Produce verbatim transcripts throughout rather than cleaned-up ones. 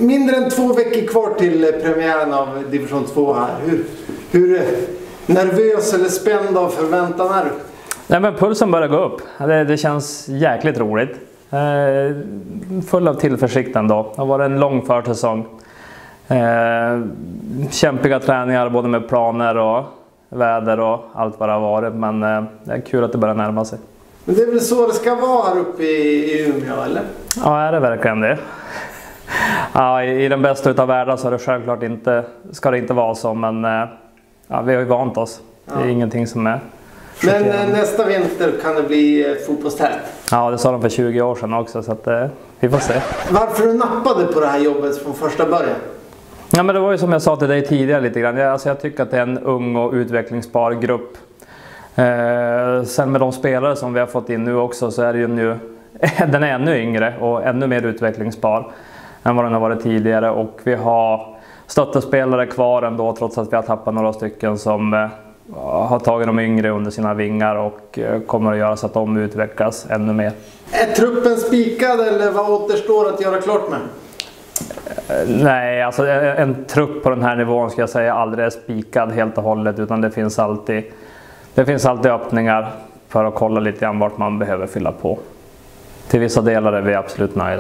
Mindre än två veckor kvar till premiären av division två här. Hur, hur nervös eller spänd av förväntan är du? Nej, men pulsen börjar gå upp. Det, det känns jäkligt roligt. Eh, full av tillförsikt ändå. Det har varit en lång försäsong. Eh, kämpiga träningar både med planer och väder och allt vad det har varit. Men eh, det är kul att det börjar närma sig. Men det är väl så det ska vara här uppe i, i Umeå, eller? Ja, är det verkligen det? Ja, i, i den bästa utav världen så är det självklart inte, ska det inte vara så, men ja, vi har ju vant oss. Det är ja. ingenting som är Men nästa vinter kan det bli fotbollstält? Ja, det sa de för tjugo år sedan också, så att, eh, vi får se. Varför du nappade på det här jobbet från första början? Ja, men det var ju som jag sa till dig tidigare lite grann. Jag, alltså, jag tycker att det är en ung och utvecklingsbar grupp. Eh, sen med de spelare som vi har fått in nu också så är det ju nu, den är ännu yngre och ännu mer utvecklingsbar än vad den har varit tidigare, och vi har stöttespelare kvar ändå trots att vi har tappat några stycken som eh, har tagit de yngre under sina vingar och eh, kommer att göra så att de utvecklas ännu mer. Är truppen spikad eller vad återstår att göra klart med? Eh, nej, alltså en, en trupp på den här nivån ska jag säga aldrig är spikad helt och hållet, utan det finns alltid, det finns alltid öppningar för att kolla lite grann vart man behöver fylla på. Till vissa delar är vi absolut nöjda.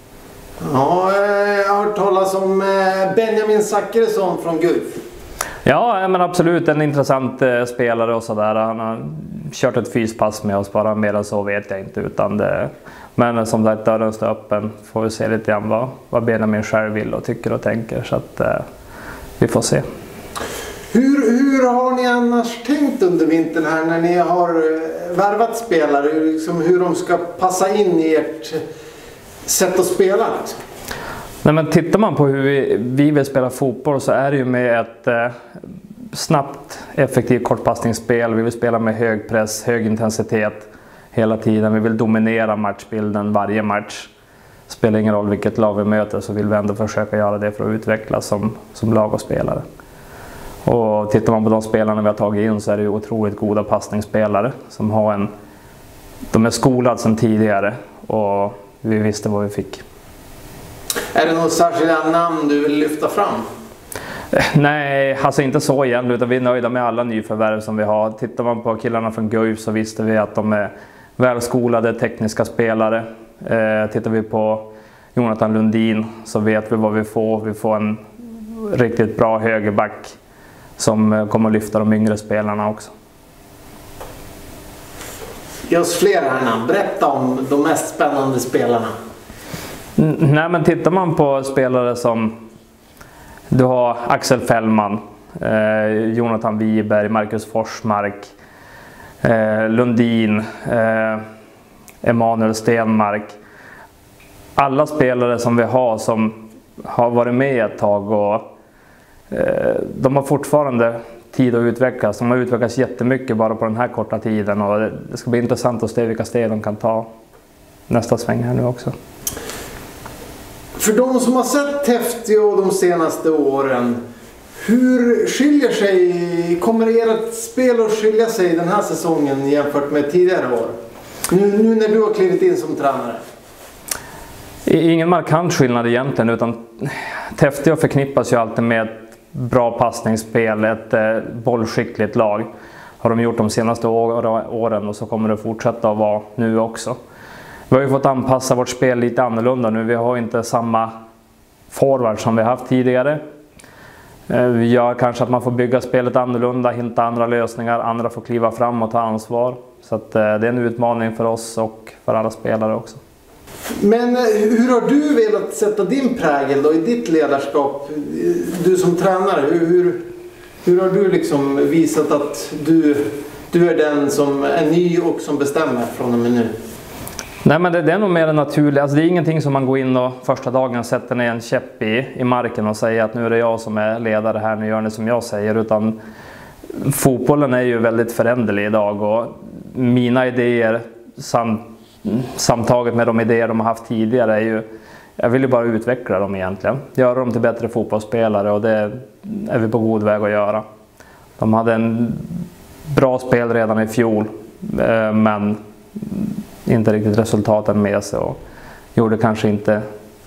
Ja, jag har hört talas om Benjamin Zachrisson från Guif. Ja, men absolut en intressant eh, spelare och sådär. Han har kört ett fyspass med oss, bara mer än så vet jag inte. Utan det, men som sagt, dörren står öppen. Får vi se lite grann vad, vad Benjamin själv vill och tycker och tänker. Så att eh, vi får se. Hur, hur har ni annars tänkt under vintern här när ni har värvat spelare? Liksom hur de ska passa in i ert sätt att spela? Nej, men tittar man på hur vi, vi vill spela fotboll så är det ju med ett eh, snabbt, effektivt kortpassningsspel. Vi vill spela med hög press, hög intensitet hela tiden. Vi vill dominera matchbilden varje match. Spelar ingen roll vilket lag vi möter, så vill vi ändå försöka göra det för att utvecklas som, som lag och spelare. Och tittar man på de spelarna vi har tagit in så är det ju otroligt goda passningsspelare som har en, de är skolade sedan tidigare och vi visste vad vi fick. Är det något särskilda namn du vill lyfta fram? Nej, alltså inte så igen, utan vi är nöjda med alla nyförvärv som vi har. Tittar man på killarna från Guif så visste vi att de är välskolade tekniska spelare. Eh, tittar vi på Jonathan Lundin så vet vi vad vi får. Vi får en riktigt bra högerback som kommer att lyfta de yngre spelarna också. Ge oss fler här namn. Berätta om de mest spännande spelarna. Nej, men tittar man på spelare som du har Axel Fällman, eh, Jonathan Wiberg, Marcus Forsmark, eh, Lundin, eh, Emanuel Stenmark. Alla spelare som vi har som har varit med ett tag och eh, de har fortfarande tid att utvecklas. De har utvecklats jättemycket bara på den här korta tiden och det, det ska bli intressant att se vilka steg de kan ta nästa sväng här nu också. För de som har sett Täftio de senaste åren, hur skiljer sig, kommer ert spel att skilja sig den här säsongen jämfört med tidigare år? Nu, nu när du har klivit in som tränare. Ingen markant skillnad egentligen, utan Täftio förknippas ju alltid med ett bra passningsspel, ett eh, bollskickligt lag. Har de gjort de senaste åren och så kommer det fortsätta att vara nu också. Vi har ju fått anpassa vårt spel lite annorlunda nu. Vi har inte samma forward som vi haft tidigare. Vi gör kanske att man får bygga spelet annorlunda, hitta andra lösningar. Andra får kliva fram och ta ansvar. Så att det är en utmaning för oss och för alla spelare också. Men hur har du velat sätta din prägel då i ditt ledarskap? Du som tränare, hur, hur, hur har du liksom visat att du, du är den som är ny och som bestämmer från och med nu? Nej, men det, det är nog mer naturligt. Alltså det är ingenting som man går in och första dagen sätter ner en käpp i, i marken och säger att nu är det jag som är ledare här, nu gör ni som jag säger. Utan fotbollen är ju väldigt föränderlig idag och mina idéer sam, samtaget med de idéer de har haft tidigare är ju, jag vill ju bara utveckla dem egentligen. Göra dem till bättre fotbollsspelare och det är vi på god väg att göra. De hade en bra spel redan i fjol, men inte riktigt resultaten med sig och gjorde kanske inte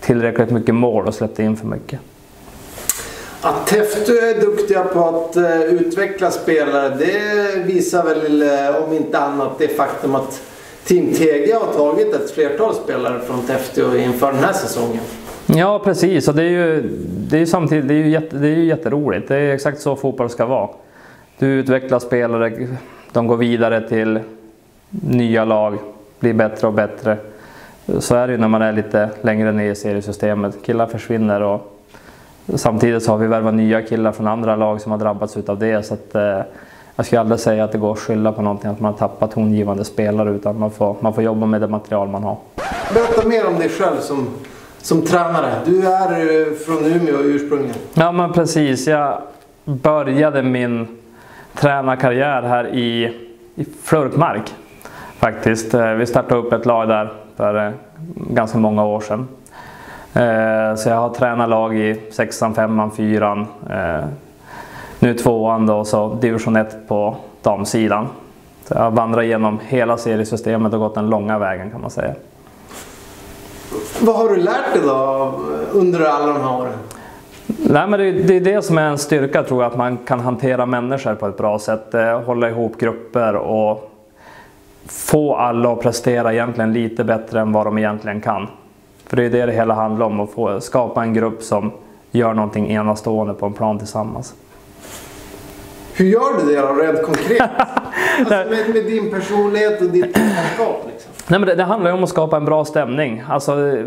tillräckligt mycket mål och släppte in för mycket. Att Täftö är duktiga på att uh, utveckla spelare, det visar väl uh, om inte annat det faktum att Team T G har tagit ett flertal spelare från Täftö inför den här säsongen. Ja, precis. Och det är ju, det är ju samtidigt det är ju, jätte, det är ju jätteroligt. Det är exakt så fotboll ska vara. Du utvecklar spelare, de går vidare till nya lag, blir bättre och bättre. Så är det ju när man är lite längre ner i seriesystemet. Killar försvinner och samtidigt så har vi värvat nya killar från andra lag som har drabbats av det. Så att, eh, jag skulle aldrig säga att det går att skylla på någonting, att man har tappat tongivande spelare, utan man får, man får jobba med det material man har. Berätta mer om dig själv som, som tränare. Du är från Umeå ursprungligen. Ja, men precis. Jag började min tränarkarriär här i, i Flörkmark faktiskt. Vi startade upp ett lag där för ganska många år sedan. Så jag har tränat lag i sexan, femman, fyran, nu tvåan då, och så division ett på damsidan. Så jag har vandrat igenom hela seriesystemet och gått den långa vägen, kan man säga. Vad har du lärt dig då under alla de här åren? Nej, men det, det är det som är en styrka, tror jag, att man kan hantera människor på ett bra sätt, hålla ihop grupper och få alla att prestera egentligen lite bättre än vad de egentligen kan. För det är det det hela handlar om, att få skapa en grupp som gör någonting enastående på en plan tillsammans. Hur gör du det då, rent konkret? Alltså med, med din personlighet och ditt kunskap liksom? Nej, men det, det handlar ju om att skapa en bra stämning. Alltså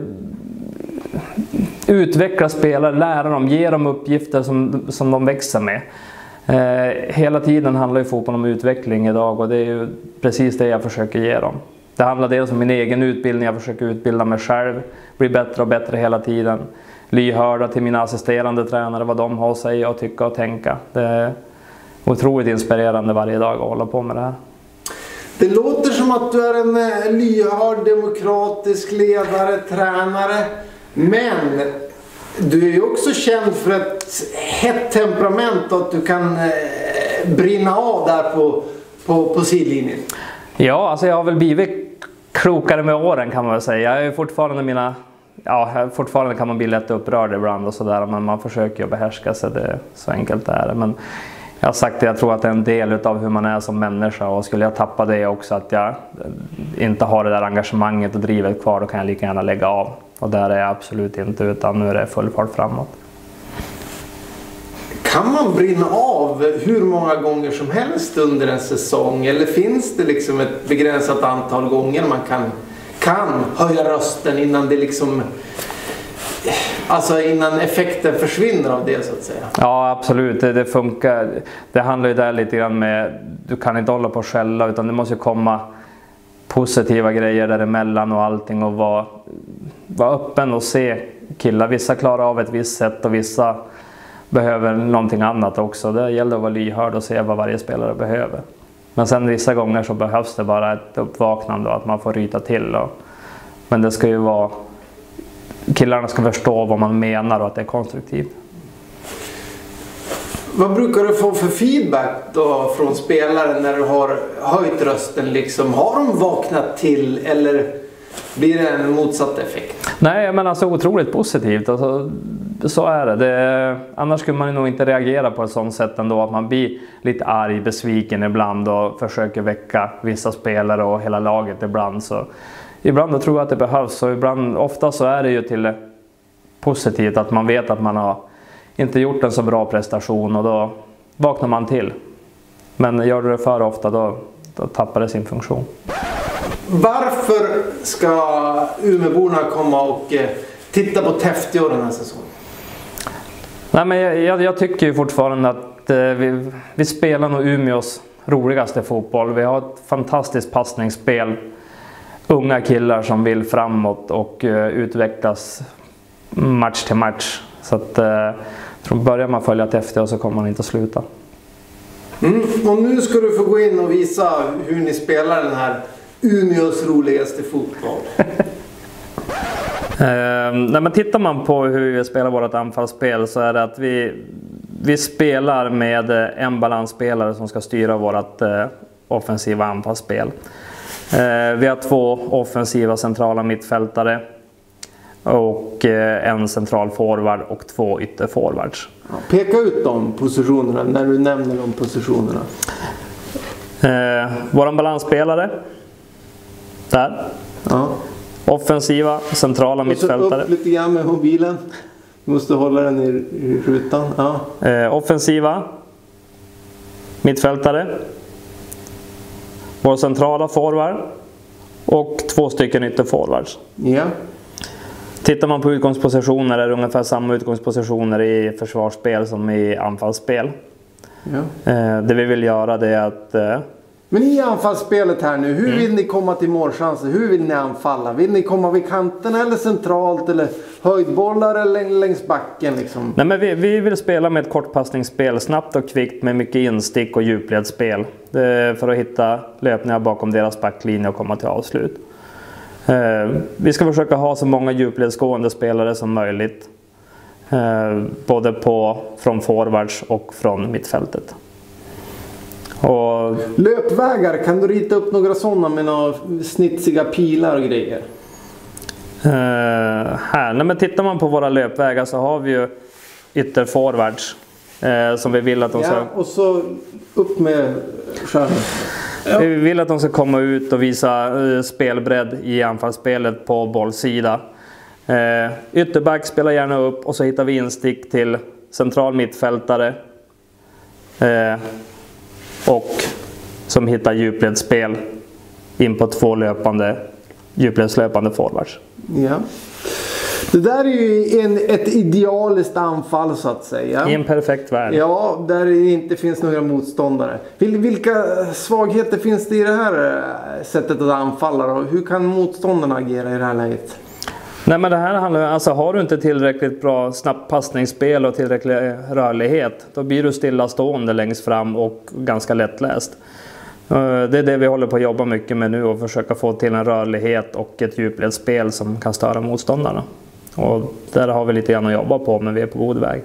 utveckla spelare, lära dem, ge dem uppgifter som, som de växer med. Eh, hela tiden handlar ju fotboll om utveckling idag, och det är ju precis det jag försöker ge dem. Det handlar dels om min egen utbildning, jag försöker utbilda mig själv, bli bättre och bättre hela tiden. Lyhörda till mina assisterande tränare, vad de har att säga och tycka och tänka. Det är otroligt inspirerande varje dag att hålla på med det här. Det låter som att du är en lyhörd, demokratisk ledare, tränare. Men du är ju också känd för ett hett temperament och att du kan brinna av där på, på, på sidlinjen. Ja, alltså jag har väl blivit klokare med åren, kan man väl säga. Jag är fortfarande mina... Ja, fortfarande kan man bli lätt upprörd ibland och sådär, men man försöker ju behärska sig, det, så enkelt är det. Men jag har sagt att jag tror att det är en del av hur man är som människa, och skulle jag tappa det också, att jag inte har det där engagemanget och drivet kvar, då kan jag lika gärna lägga av. Och där är jag absolut inte, utan nu är det full fart framåt. Kan man brinna av hur många gånger som helst under en säsong, eller finns det liksom ett begränsat antal gånger man kan, kan höja rösten innan det liksom... Alltså innan effekten försvinner av det, så att säga? Ja, absolut. Det, det funkar. Det handlar ju där lite grann med... Du kan inte hålla på och skälla, utan det måste ju komma positiva grejer däremellan och allting, och vara, vara öppen och se killar. Vissa klarar av ett visst sätt och vissa behöver någonting annat också. Det gäller att vara lyhörd och se vad varje spelare behöver. Men sen vissa gånger så behövs det bara ett uppvaknande och att man får ryta till. Och, men det ska ju vara... Killarna ska förstå vad man menar och att det är konstruktivt. Vad brukar du få för feedback då från spelaren när du har höjt rösten? Liksom? Har de vaknat till, eller blir det en motsatt effekt? Nej, men alltså otroligt positivt. Alltså, så är det. det. Annars skulle man nog inte reagera på ett sånt sätt ändå, att man blir lite arg, besviken ibland och försöker väcka vissa spelare och hela laget ibland. Så ibland då tror jag att det behövs, och ibland, ofta så är det ju till positivt att man vet att man har inte gjort en så bra prestation, och då vaknar man till. Men gör du det för ofta, då, då tappar det sin funktion. Varför ska Umeåborna komma och eh, titta på Täftö den här säsongen? Nej, men jag, jag, jag tycker ju fortfarande att eh, vi, vi spelar nog Umeås roligaste fotboll. Vi har ett fantastiskt passningsspel. Unga killar som vill framåt och uh, utvecklas match till match. Så att uh, tror börjar man följa Täftö så kommer man inte att sluta. Mm. Och nu ska du få gå in och visa hur ni spelar den här Umeås roligaste fotboll. uh, nej, men tittar man på hur vi spelar vårt anfallsspel, så är det att vi, vi spelar med en balansspelare som ska styra vårt uh, offensiva anfallsspel. Vi har två offensiva centrala mittfältare och en central forward och två ytterforwards. Ja, peka ut de positionerna när du nämner de positionerna. Eh, våran balansspelare. Där. Ja. Offensiva, centrala mittfältare. Upp lite grann med mobilen. Du måste hålla den i, i rutan. Ja. Eh, offensiva. Mittfältare. Vår centrala forward. Och två stycken ytterforwards. Ja. Tittar man på utgångspositioner är det ungefär samma utgångspositioner i försvarsspel som i anfallsspel. Ja. Eh, det vi vill göra det är att... Eh, Men i anfallsspelet här nu, hur Mm. vill ni komma till målchanser? Hur vill ni anfalla? Vill ni komma vid kanterna eller centralt eller höjdbollar eller längs backen liksom? Nej, men vi, vi vill spela med ett kortpassningsspel, snabbt och kvickt med mycket instick och djupledsspel. Det är för att hitta löpningar bakom deras backlinje och komma till avslut. Eh, vi ska försöka ha så många djupledsgående spelare som möjligt. Eh, både på, från forwards och från mittfältet. Och, Löpvägar, kan du rita upp några sådana med några snitsiga pilar och grejer? eh, här, nej, men tittar man på våra löpvägar så har vi ju ytterforwards eh, som vi vill att de ska... Ja, och så upp med skärmen. Ja. Vi vill att de ska komma ut och visa eh, spelbredd i anfallsspelet på bollsida. Eh, ytterback spelar gärna upp och så hittar vi instick till central mittfältare. Eh, och som hittar djupledsspel in på två löpande, djupledslöpande forwards. Ja. Det där är ju en, ett idealiskt anfall så att säga. I en perfekt värld. Ja, där det inte finns några motståndare. Vilka svagheter finns det i det här sättet att anfalla då? Hur kan motståndarna agera i det här läget? Nej, men det här handlar alltså har du inte tillräckligt bra snabbt passningsspel och tillräcklig rörlighet, då blir du stillastående längst fram och ganska lättläst. Det är det vi håller på att jobba mycket med nu och försöka få till en rörlighet och ett djupledsspel som kan störa motståndarna. Och där har vi lite grann att jobba på, men vi är på god väg.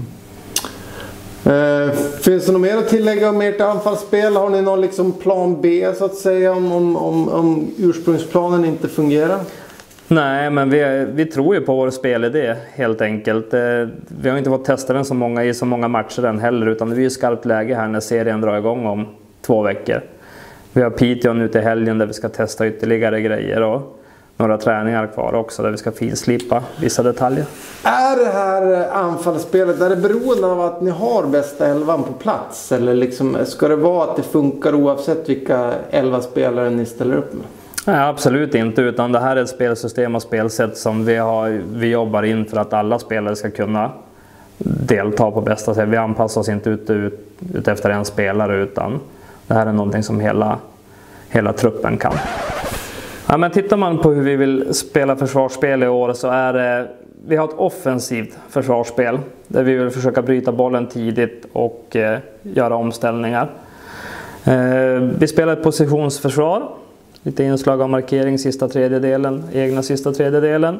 Mm. Eh, finns det något mer att tillägga om ert anfallsspel? Har ni någon liksom plan B så att säga om, om, om, om ursprungsplanen inte fungerar? Nej, men vi, vi tror ju på vår spelidé helt enkelt. Vi har inte fått testa den så många, i så många matcher än heller, utan det är ju skarpt läge här när serien drar igång om två veckor. Vi har Piteå nu till helgen där vi ska testa ytterligare grejer och några träningar kvar också där vi ska finslipa vissa detaljer. Är det här anfallsspelet, är det beroende av att ni har bästa elvan på plats? Eller liksom, ska det vara att det funkar oavsett vilka elva spelare ni ställer upp med? Nej, absolut inte, utan det här är ett spelsystem och spelsätt som vi, har, vi jobbar in för att alla spelare ska kunna delta på bästa sätt. Vi anpassar oss inte ut, ut, ut efter en spelare, utan det här är någonting som hela, hela truppen kan. Ja, men tittar man på hur vi vill spela försvarsspel i år så är det, vi har ett offensivt försvarsspel där vi vill försöka bryta bollen tidigt och eh, göra omställningar. Eh, vi spelar ett positionsförsvar. Lite inslag av markering sista tredjedelen, egna sista tredjedelen.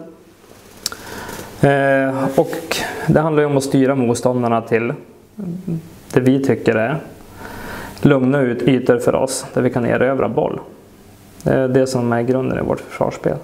Eh, och det handlar ju om att styra motståndarna till det vi tycker är lugna ut ytor för oss där vi kan erövra boll. Det är det som är grunden i vårt försvarsspel.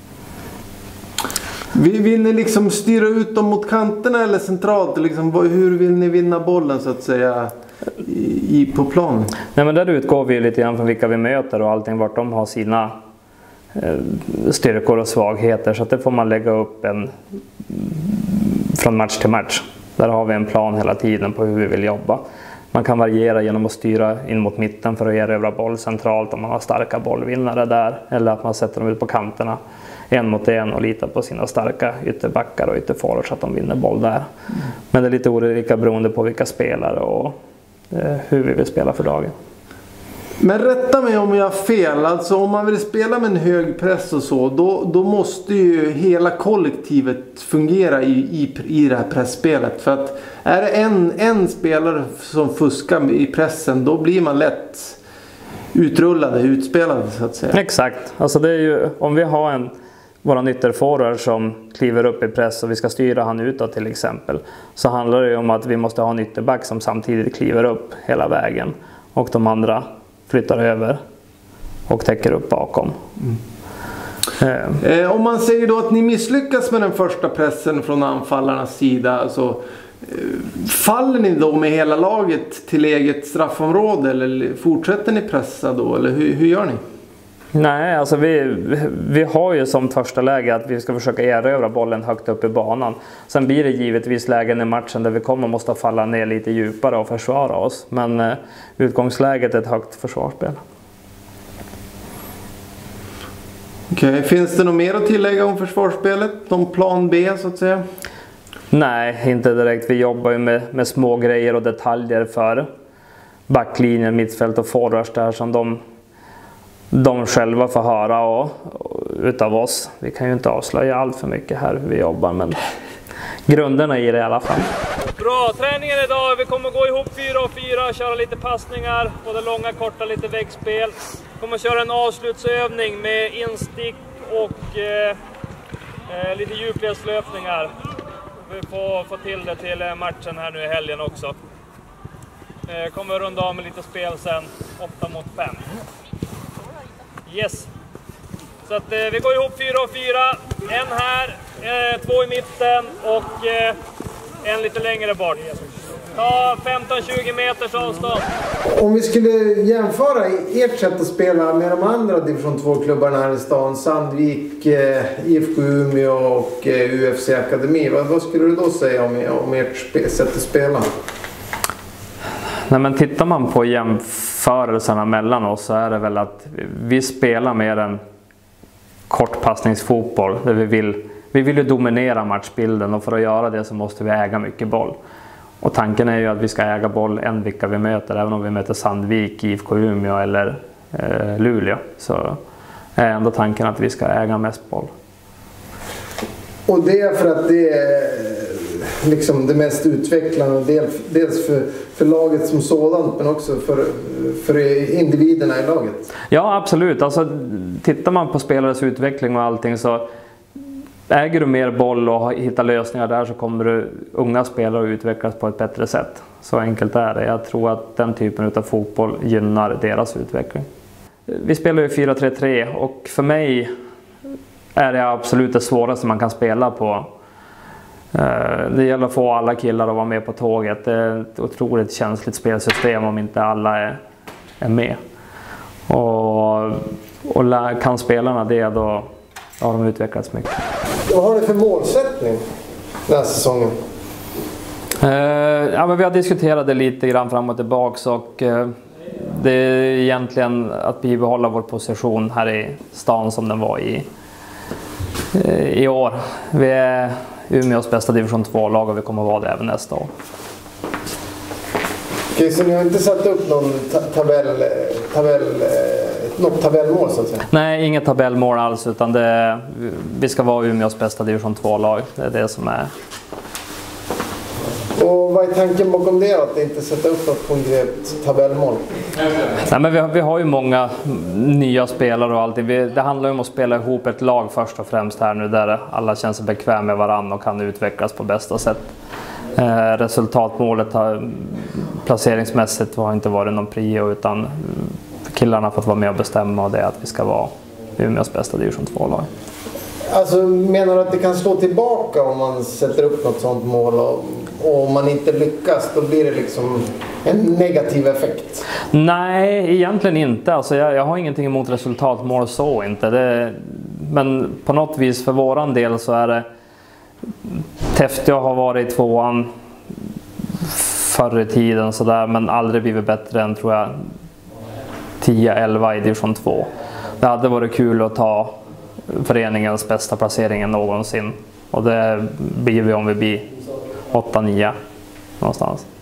Vill ni liksom styra ut dem mot kanterna eller centralt? Liksom, hur vill ni vinna bollen så att säga i, på planen? Nej, men där utgår vi lite grann från vilka vi möter och allting, vart de har sina eh, styrkor och svagheter, så att det får man lägga upp en från match till match. Där har vi en plan hela tiden på hur vi vill jobba. Man kan variera genom att styra in mot mitten för att erövra boll centralt om man har starka bollvinnare där, eller att man sätter dem ut på kanterna en mot en och litar på sina starka ytterbackar och ytterforwards så att de vinner boll där. Mm. Men det är lite olika beroende på vilka spelare och eh, hur vi vill spela för dagen. Men rätta mig om jag har fel, alltså om man vill spela med en hög press och så, då, då måste ju hela kollektivet fungera i, i, i det här pressspelet. För att är det en, en spelare som fuskar i pressen, då blir man lätt utrullade, utspelade så att säga. Exakt, alltså det är ju, om vi har en våran ytterforward som kliver upp i press och vi ska styra han utåt till exempel, så handlar det ju om att vi måste ha en ytterback som samtidigt kliver upp hela vägen och de andra flyttar över och täcker upp bakom. Mm. Eh, om man säger då att ni misslyckas med den första pressen från anfallarnas sida, så eh, faller ni då med hela laget till eget straffområde eller fortsätter ni pressa då, eller hur, hur gör ni? Nej, alltså vi, vi har ju som första läge att vi ska försöka erövra bollen högt upp i banan. Sen blir det givetvis lägen i matchen där vi kommer måste falla ner lite djupare och försvara oss. Men eh, utgångsläget är ett högt försvarsspel. Okej, okay. Finns det något mer att tillägga om försvarsspelet? Någon plan B så att säga? Nej, inte direkt. Vi jobbar ju med, med små grejer och detaljer för backlinjen, mittfält och forwards där som de, de själva får höra och, och, utav oss. Vi kan ju inte avslöja allt för mycket här hur vi jobbar, men grunderna i det i alla fall. Bra, träningen idag. Vi kommer gå ihop fyra och fyra, köra lite passningar, både långa, korta, lite väggspel. Vi kommer köra en avslutsövning med instick och eh, eh, lite djupledslöpningar. Vi får få till det till matchen här nu i helgen också. Eh, kommer runda av med lite spel sen, åtta mot fem. Yes. Så att eh, vi går ihop fyra och fyra. En här, eh, två i mitten och eh, en lite längre bort. Ta femton till tjugo meters avstånd. Om vi skulle jämföra ert sätt att spela med de andra division två-klubbarna här i stan, Sandvik, eh, I F K Umeå och eh, U F C Akademi, vad, vad skulle du då säga om, om ert spe, sätt att spela? Nej, men tittar man på jämförelserna mellan oss så är det väl att vi spelar mer en kortpassningsfotboll där vi vill, vi vill ju dominera matchbilden, och för att göra det så måste vi äga mycket boll. Och tanken är ju att vi ska äga boll än vilka vi möter, även om vi möter Sandvik, I F K Umeå eller eh, Luleå, så är ändå tanken att vi ska äga mest boll. Och det är för att det är liksom det mest utvecklande, dels för, för laget som sådant men också för, för individerna i laget? Ja, absolut. Alltså, tittar man på spelares utveckling och allting, så äger du mer boll och hittar lösningar där, så kommer du unga spelare att utvecklas på ett bättre sätt. Så enkelt är det. Jag tror att den typen av fotboll gynnar deras utveckling. Vi spelar ju fyra tre tre och för mig är det absolut det svåraste man kan spela på. Det gäller att få alla killar att vara med på tåget. Det är ett otroligt känsligt spelsystem om inte alla är, är med. Och, och kan spelarna det, då har de utvecklats mycket. Vad har du för målsättning den här säsongen? Uh, ja, men vi har diskuterat det lite grann fram och tillbaka, och uh, det är egentligen att bibehålla vår position här i stan som den var i, uh, i år. Vi är Umeås bästa division två-lag och vi kommer att vara det även nästa år. Okej, så ni har inte satt upp någon ta tabell, tabell, något tabellmål så att säga? Nej, inget tabellmål alls, utan det, vi ska vara Umeås bästa division två-lag. Det är det som är. Och vad är tanken bakom det, att inte sätta upp något konkret tabellmål? Nej, men vi, har, vi har ju många nya spelare och allting. Vi, det handlar ju om att spela ihop ett lag först och främst här nu, där alla känner sig bekväma med varandra och kan utvecklas på bästa sätt. Eh, resultatmålet har, placeringsmässigt har inte varit någon prio, utan killarna har fått vara med och bestämma, och det är att vi ska vara Umeås bästa division två-lag. Alltså, menar du att det kan slå tillbaka om man sätter upp något sånt mål, och, och om man inte lyckas, då blir det liksom en negativ effekt? Nej, egentligen inte. Alltså, jag, jag har ingenting emot resultatmål, så inte. Det, men på något vis för våran del så är det, Täftö har varit i tvåan förr i tiden så där, men aldrig blivit bättre än, tror jag, tio elva i division två. Det hade varit kul att ta föreningens bästa placeringen någonsin, och det blir vi om vi blir åtta nio någonstans.